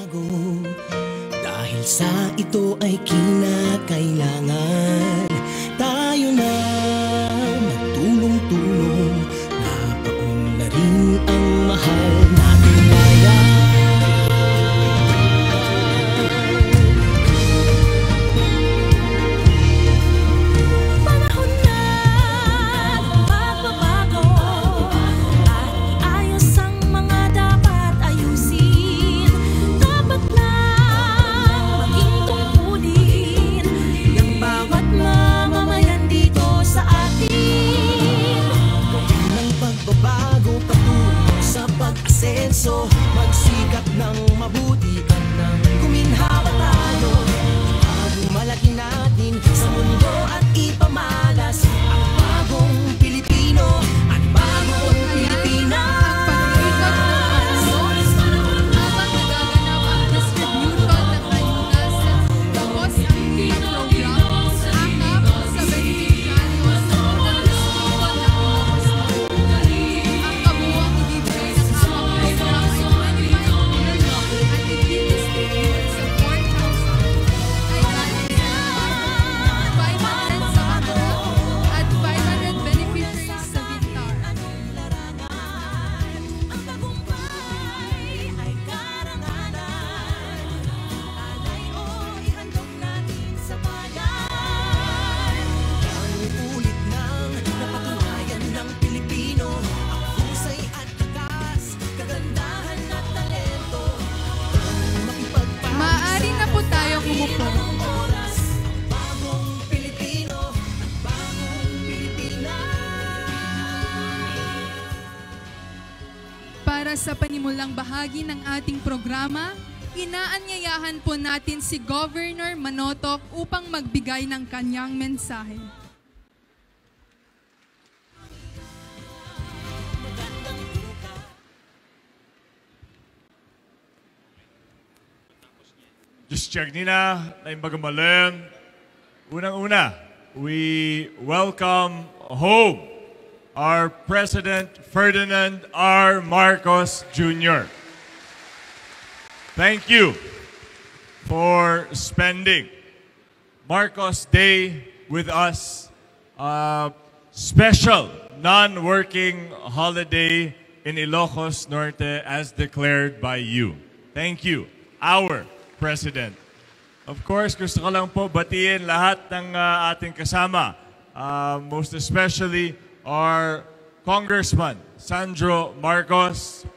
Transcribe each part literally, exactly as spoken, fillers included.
magbago, dahil sa ito ay kinakailangan tayo na magtulong-tulong, napaunlarin ang mahal nating bayan. So, magsikap ng mabuti at nang guminhawa tayo, itago malaki natin sa mundo at ipamalas ang bagong Pilipino at bagong Pilipinas. Para sa panimulang bahagi ng ating programa, inaanyayahan po natin si Governor Manotoc upang magbigay ng kanyang mensahe. Just check nina, naimbagamalen. Unang-una, we welcome home our President Ferdinand R. Marcos Junior Thank you for spending Marcos Day with us, a special non-working holiday in Ilocos Norte as declared by you. Thank you, our President. Of course, gusto ko lang po batiin lahat ng uh, ating kasama, uh, most especially our Congressman Sandro Marcos,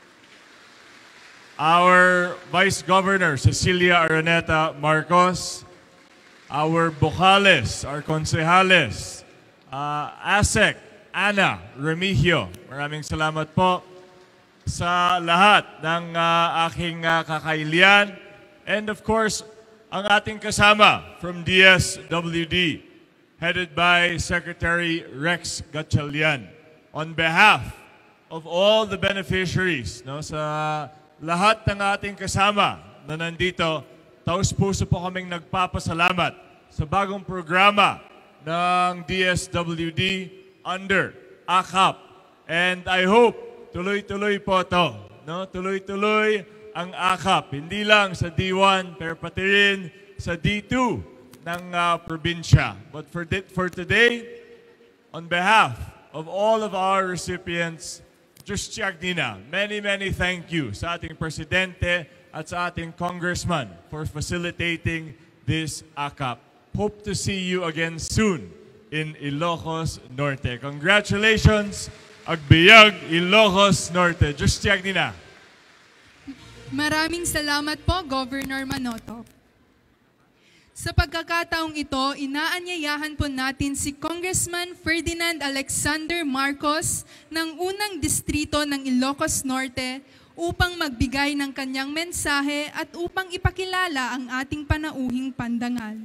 our Vice Governor Cecilia Araneta Marcos, our Bocales, our Consejales, uh, ASEC Ana Remigio. Maraming salamat po sa lahat ng uh, aking uh, kakailian. And of course, ang ating kasama from D S W D, headed by Secretary Rex Gatchalian. On behalf of all the beneficiaries, no, sa lahat ng ating kasama na nandito, taus-puso po kaming nagpapasalamat sa bagong programa ng D S W D under A K A P. And I hope tuloy-tuloy po ito. No? Tuloy-tuloy ang A K A P. Hindi lang sa D one, pero pati rin sa D two. ng uh, probinsya. But for, for today, on behalf of all of our recipients, just check nina, many, many thank you sa ating Presidente at sa ating Congressman for facilitating this A K A P. Hope to see you again soon in Ilocos Norte. Congratulations, Agbiag, Ilocos Norte. Just check nina. Maraming salamat po, Governor Manotoc. Sa pagkakataong ito, inaanyayahan po natin si Congressman Ferdinand Alexander Marcos ng unang distrito ng Ilocos Norte upang magbigay ng kanyang mensahe at upang ipakilala ang ating panauhing pandangal.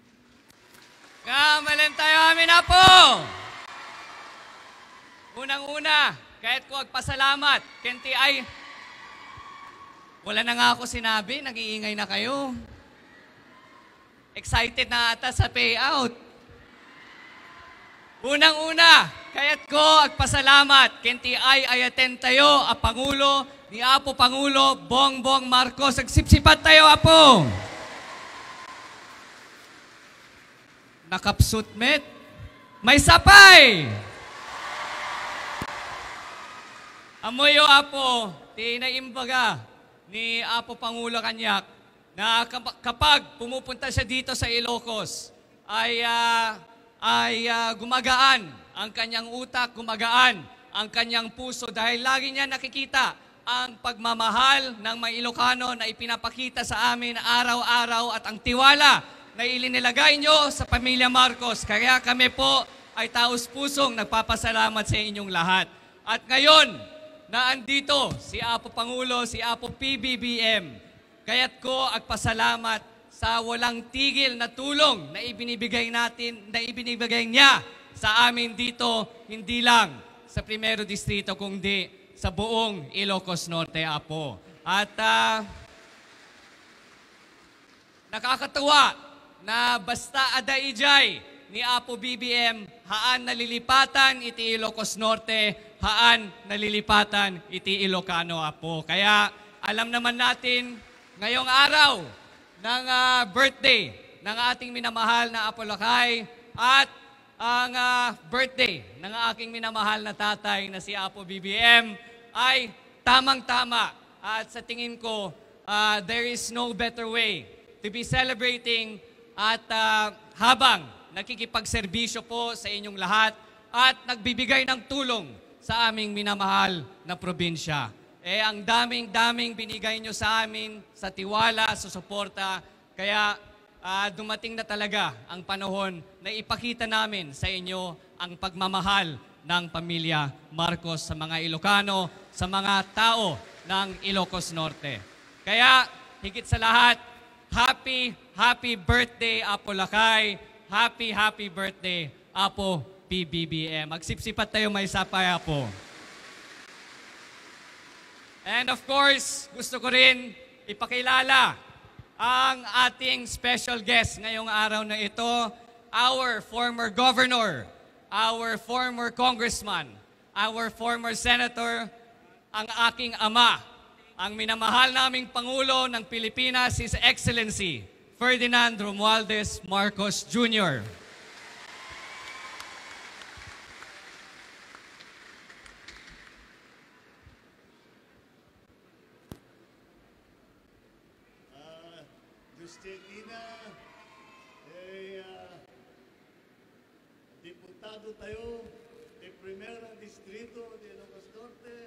Kamalan tayo amin na po! Unang-una, kahit ko agpasalamat, kenti ay wala na nga ako sinabi, nag-iingay na kayo. Excited na ata sa payout. Unang-una, kaya't ko agpasalamat, kenti ay ayaten tayo, a Pangulo, ni Apo Pangulo, Bongbong Marcos, agsipsipat tayo, Apo. Nakapsut, met. May sapay! Amoyo, Apo, tinaimbaga ni Apo Pangulo Kanyak na kapag pumupunta siya dito sa Ilocos, ay, uh, ay uh, gumagaan ang kanyang utak, gumagaan ang kanyang puso dahil lagi niya nakikita ang pagmamahal ng mga Ilocano na ipinapakita sa amin araw-araw at ang tiwala na ilinilagay nyo sa pamilya Marcos. Kaya kami po ay taos-pusong nagpapasalamat sa inyong lahat. At ngayon, na andito si Apo Pangulo, si Apo P B B M, kaya't ko agpasalamat sa walang tigil na tulong na ibinibigay natin, na ibinibigay niya sa amin dito, hindi lang sa Primero Distrito, kundi sa buong Ilocos Norte, Apo. At uh, nakakatuwa na basta adaijay ni Apo B B M, haan nalilipatan iti Ilocos Norte, haan nalilipatan iti Ilocano, Apo. Kaya alam naman natin, ngayong araw ng uh, birthday ng ating minamahal na Apo Lakay at ang uh, birthday ng aking minamahal na tatay na si Apo B B M ay tamang-tama. At sa tingin ko, uh, there is no better way to be celebrating at uh, habang nakikipagserbisyo po sa inyong lahat at nagbibigay ng tulong sa aming minamahal na probinsya. Eh, ang daming-daming binigay nyo sa amin sa tiwala, sa suporta. Kaya uh, dumating na talaga ang panahon na ipakita namin sa inyo ang pagmamahal ng pamilya Marcos sa mga Ilocano, sa mga tao ng Ilocos Norte. Kaya, higit sa lahat, happy, happy birthday, Apo Lakay. Happy, happy birthday, Apo P B B M. Magsipsipat tayo, may sapay, Apo. And of course, gusto ko rin ipakilala ang ating special guest ngayong araw na ito, our former governor, our former congressman, our former senator, ang aking ama, ang minamahal naming Pangulo ng Pilipinas, His Excellency Ferdinand Romualdez Marcos Junior Justina, eh, uh, diputado tayo de Primera Distrito de Ilocos Norte.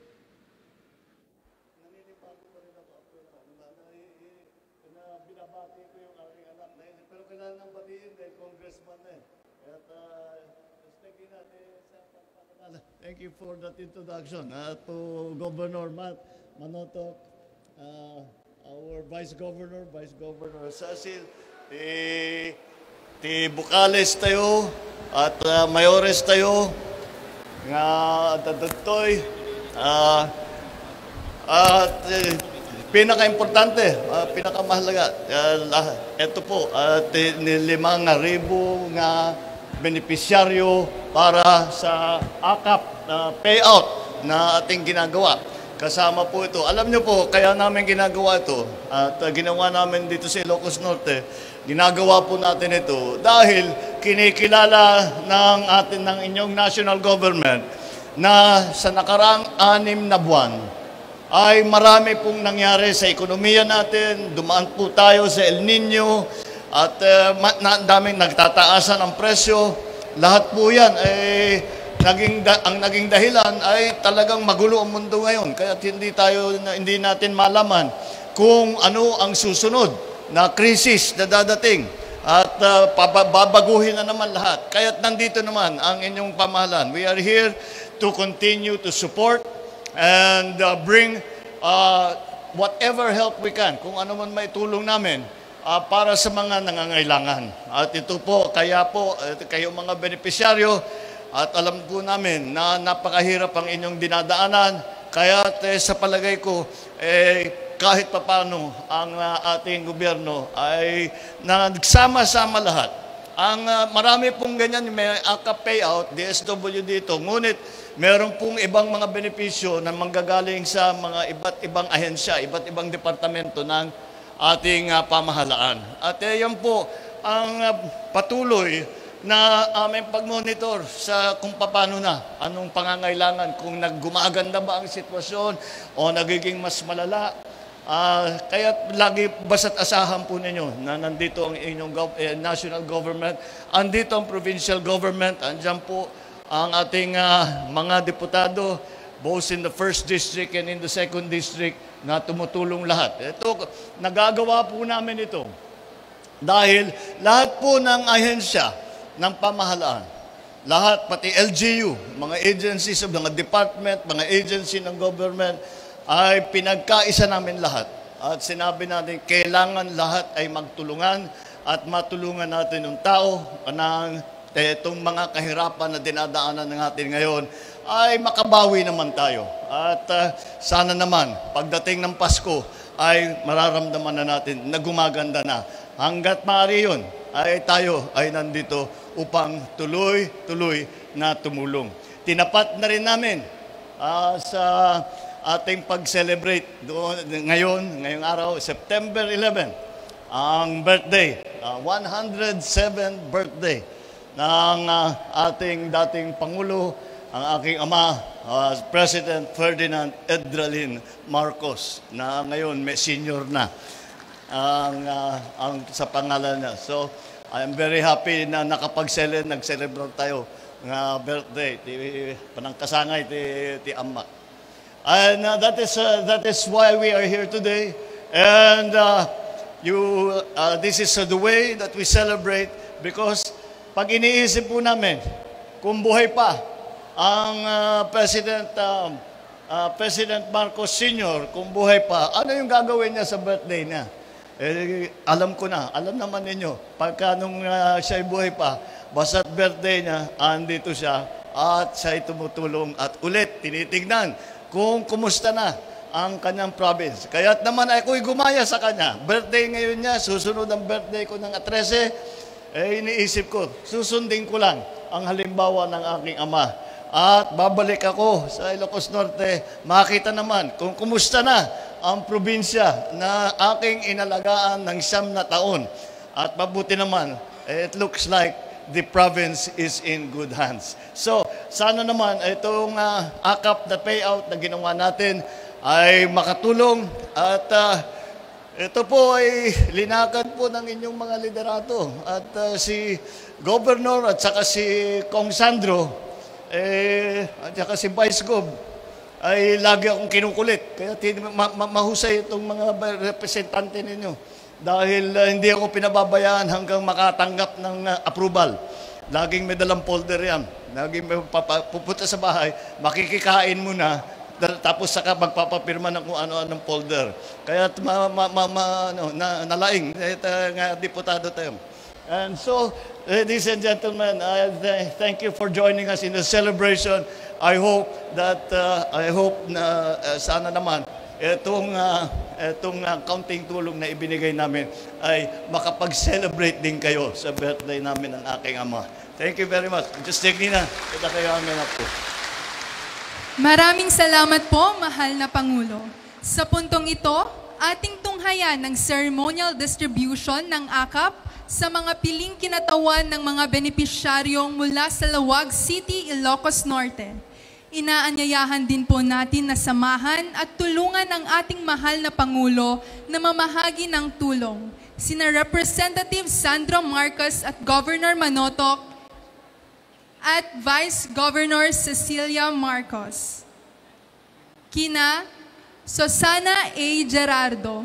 Naninibago pa rin ako. Na, na, na binabati ko yung aking anak na yun. Pero kailangan nang batiin dahil congressman na eh. At uh, Justina, sa pagpapalala. Thank you for that introduction. Uh, to Governor Matt Manotoc, uh, our Vice Governor, Vice Governor Cecil, ti, ti Bucales tayo, at uh, Mayores tayo, nga dadagtoy, uh, at uh, pinaka-importante, uh, pinaka-mahalaga, uh, ito po, at uh, limang ribo nga benepisyaryo para sa A K A P uh, payout na ating ginagawa. Kasama po ito. Alam niyo po, kaya namin ginagawa ito at uh, ginawa namin dito sa Ilocos Norte, ginagawa po natin ito dahil kinikilala ng atin ng inyong national government na sa nakaraang anim na buwan ay marami pong nangyari sa ekonomiya natin. Dumaan po tayo sa El Nino at uh, na, daming nagtataasan ang presyo. Lahat po yan ay eh, Naging da, ang naging dahilan ay talagang magulo ang mundo ngayon. Kaya hindi tayo hindi natin malaman kung ano ang susunod na krisis na dadating at uh, babaguhin na naman lahat. Kaya nandito naman ang inyong pamahalaan. We are here to continue to support and uh, bring uh, whatever help we can, kung ano man may tulong namin uh, para sa mga nangangailangan. At ito po, kaya po, uh, kayo mga benepisyaryo, at alam po namin na napakahirap ang inyong dinadaanan. Kaya eh, sa palagay ko, eh, kahit papano ang uh, ating gobyerno ay nagsama-sama lahat Ang ah, marami pong ganyan, may A K A P payout, D S W dito. Ngunit meron pong ibang mga benepisyo na manggagaling sa mga iba't ibang ahensya, iba't ibang departamento ng ating ah, pamahalaan. At eh, yan po ang ah, patuloy na aming pag-monitor sa kung paano na, anong pangangailangan, kung naggumaganda ba ang sitwasyon o nagiging mas malala. Uh, kaya lagi basta't asahan po ninyo na nandito ang inyong gov- eh, national government, andito ang provincial government, andyan po ang ating uh, mga deputado, both in the first district and in the second district, na tumutulong lahat. Ito, nagagawa po namin ito dahil lahat po ng ahensya ng pamahalaan, lahat, pati L G U, mga agencies, mga department, mga agency ng government, ay pinagkaisa namin lahat. At sinabi natin, kailangan lahat ay magtulungan at matulungan natin yung tao ng itong mga kahirapan na dinadaanan ng atin ngayon ay makabawi naman tayo. At uh, sana naman, pagdating ng Pasko, ay mararamdaman na natin na gumaganda na. Hanggat maaari yun, ay tayo ay nandito upang tuloy-tuloy na tumulong. Tinapat na rin namin uh, sa ating pag-celebrate doon ngayon, ngayong araw, September eleventh, ang birthday, uh, one hundred seventh birthday ng uh, ating dating Pangulo, ang aking ama, uh, President Ferdinand Edralin Marcos, na ngayon may senior na ang, uh, ang sa pangalan niya. So, I'm very happy na nakapag-celebrate, nag-celebrate tayo ng uh, birthday, ti, panangkasangay, ti, ti ama. And uh, that is uh, that is why we are here today. And uh, you, uh, this is uh, the way that we celebrate, because pag iniisip po namin, kung buhay pa ang uh, President um, uh, President Marcos Senior, kung buhay pa, ano yung gagawin niya sa birthday niya? Eh, alam ko na, alam naman ninyo, pagka nung uh, siya'y buhay pa, basta't birthday niya, andito siya, at siya'y tumutulong at ulit tinitignan kung kumusta na ang kanyang province. Kaya't naman ako'y gumaya sa kanya. Birthday ngayon niya, susunod ang birthday ko ng thirteen, eh iniisip ko, susundin ko lang ang halimbawa ng aking ama. At babalik ako sa Ilocos Norte, makita naman kung kumusta na ang probinsya na aking inalagaan ng siyam na taon. At mabuti naman, it looks like the province is in good hands. So, sana naman itong uh, A K A P na payout na ginawa natin ay makatulong at uh, ito po ay linakad po ng inyong mga liderato. At uh, si Governor at saka si Kong Sandro eh, at saka si Vice Gov ay lagi akong kinukulit. Kaya ma ma mahusay itong mga representante ninyo. Dahil uh, hindi ako pinababayaan hanggang makatanggap ng uh, approval. Laging may dalang folder yan. Laging may pupunta sa bahay, makikikain muna, tapos saka magpapapirma ng kung ano-anong folder. Kaya ma, ma, ma, ma, ano, na, nalaing, eh, nga deputado tayo. And so, ladies and gentlemen, I th thank you for joining us in the celebration. I hope that, uh, I hope na uh, sana naman, itong, uh, itong uh, kaunting tulong na ibinigay namin ay makapag-celebrate din kayo sa birthday namin ng aking ama. Thank you very much. Just take na. Kita kayo amin na po. Maraming salamat po, mahal na Pangulo. Sa puntong ito, ating tunghayan ng ceremonial distribution ng A K A P sa mga piling kinatawan ng mga benepisyaryong mula sa Lawag City, Ilocos Norte. Inaanyayahan din po natin na samahan at tulungan ang ating mahal na Pangulo na mamahagi ng tulong. Sina Representative Sandro Marcos at Governor Manotoc at Vice Governor Cecilia Marcos. Kina Susana A. Gerardo.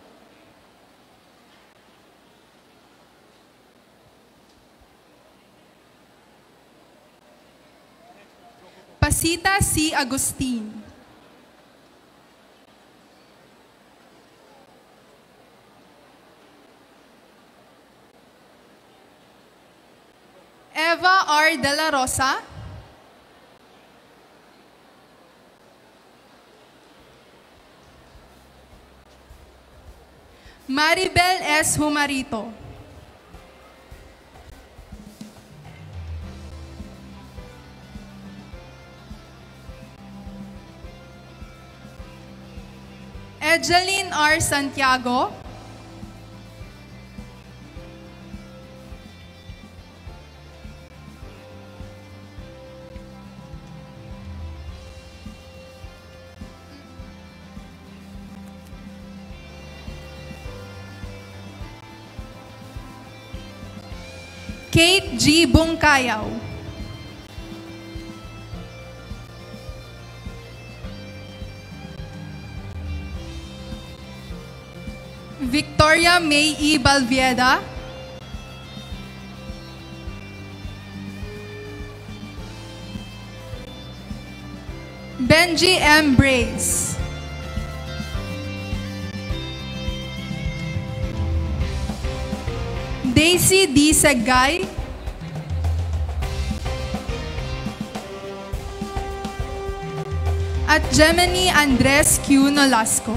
Pasita C. Agustin. Eva R. De La Rosa. Maribel S. Humarito. Ejeline R. Santiago, Kate G. Bungkayaw, Victoria May E. Balvieda, Benji M. Brace, Daisy D. Segay, at Gemini Andres Q. Nolasco.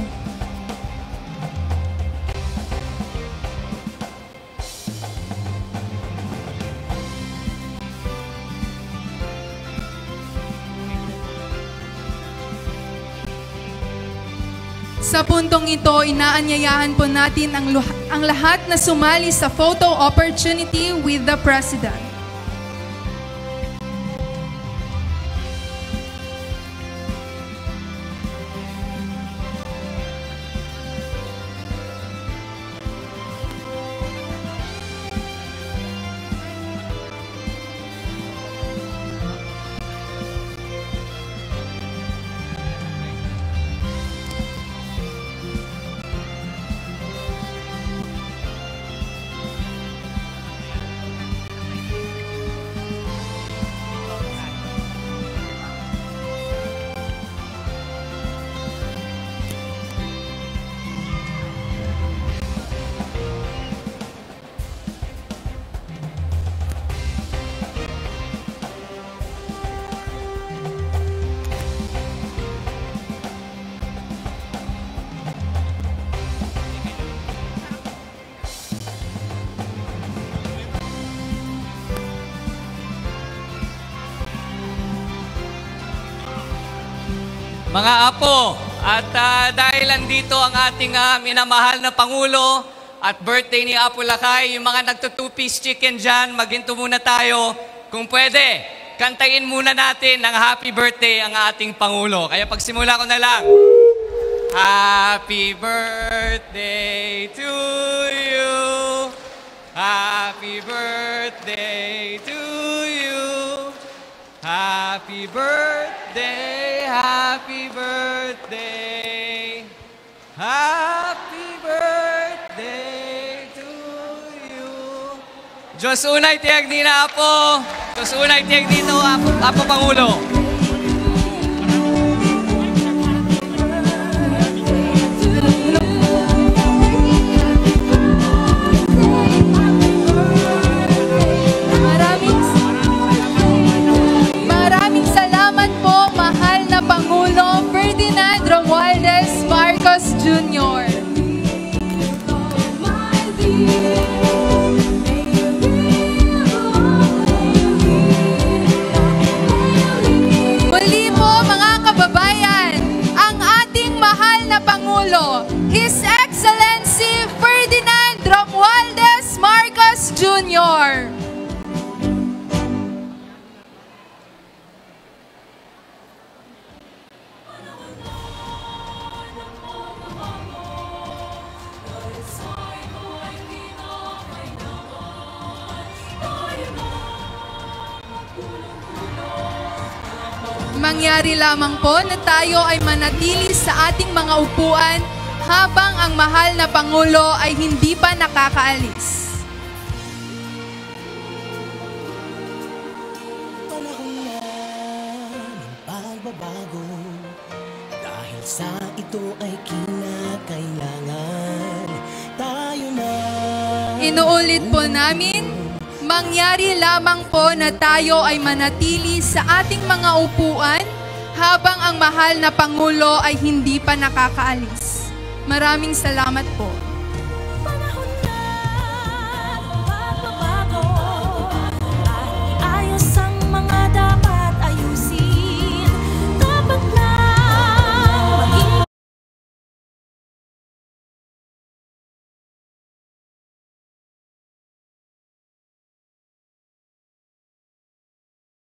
Sa puntong ito, inaanyayahan po natin ang, ang lahat na sumali sa photo opportunity with the President. Mga apo, at uh, dahil andito ang ating uh, minamahal na Pangulo at birthday ni Apo Lakay, yung mga nagto-two-piece chicken dyan, maghinto muna tayo. Kung pwede, kantayin muna natin ng happy birthday ang ating Pangulo. Kaya pagsimula ko na lang. Happy birthday to you. Happy birthday to you. Happy birthday, happy birthday. Happy birthday to you. Diyos unay tiyag ni na Apo. Diyos unay tiyag dito, Apo, Apo Pangulo. Pangulo Ferdinand Romualdez Marcos Junior Muli po mga kababayan, ang ating mahal na Pangulo, His Excellency Ferdinand Romualdez Marcos Junior Mangyari lamang po na tayo ay manatili sa ating mga upuan habang ang mahal na Pangulo ay hindi pa nakakaalis. Panahon na ng pagbabago, dahil sa ito ay kinakailangan tayo na. Inuulit po namin, mangyari lamang po na tayo ay manatili sa ating mga upuan habang ang mahal na Pangulo ay hindi pa nakakaalis. Maraming salamat po.